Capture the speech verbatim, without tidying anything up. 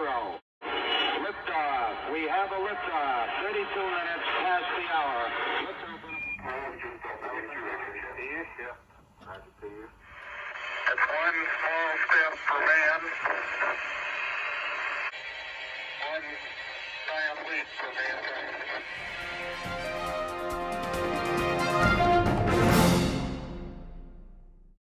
zero. Liftoff. We have a liftoff. thirty-two minutes past the hour. Let's open up. That's one small step for man, one giant leap for mankind.